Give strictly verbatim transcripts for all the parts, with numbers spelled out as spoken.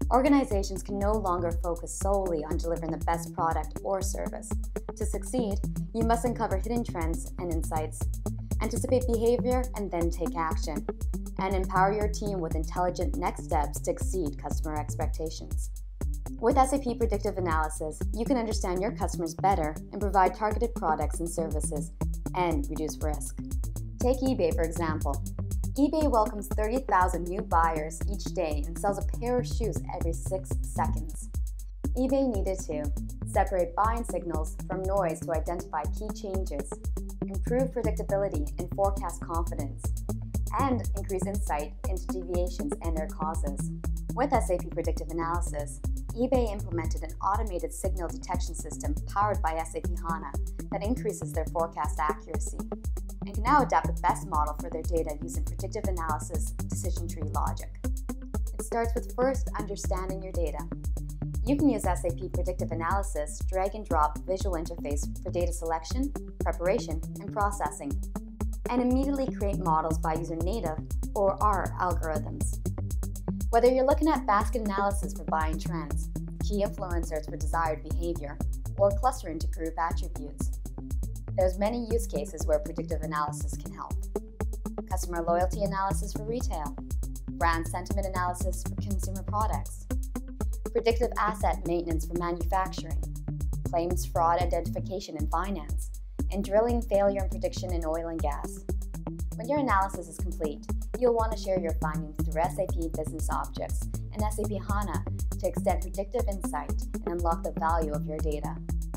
Organizations can no longer focus solely on delivering the best product or service. To succeed, you must uncover hidden trends and insights, anticipate behavior, and then take action, and empower your team with intelligent next steps to exceed customer expectations. With S A P Predictive Analysis, you can understand your customers better and provide targeted products and services and reduce risk. Take eBay, for example. eBay welcomes thirty thousand new buyers each day and sells a pair of shoes every six seconds. eBay needed to separate buying signals from noise to identify key changes, improve predictability and forecast confidence, and increase insight into deviations and their causes. With S A P Predictive Analysis, eBay implemented an automated signal detection system powered by S A P HANA that increases their forecast accuracy and can now adapt the best model for their data using predictive analysis decision tree logic. It starts with first understanding your data. You can use S A P Predictive Analysis drag and drop visual interface for data selection, preparation, and processing, and immediately create models by using native or R algorithms. Whether you're looking at basket analysis for buying trends, key influencers for desired behavior, or clustering to group attributes, there's many use cases where predictive analysis can help. Customer loyalty analysis for retail, brand sentiment analysis for consumer products, predictive asset maintenance for manufacturing, claims fraud identification in finance, and drilling failure and prediction in oil and gas. When your analysis is complete, you'll want to share your findings through S A P Business Objects and S A P HANA to extend predictive insight and unlock the value of your data.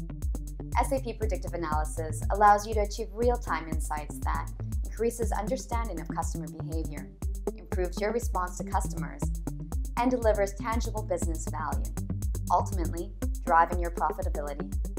S A P Predictive Analysis allows you to achieve real-time insights that increases understanding of customer behavior, improves your response to customers, and delivers tangible business value, ultimately driving your profitability.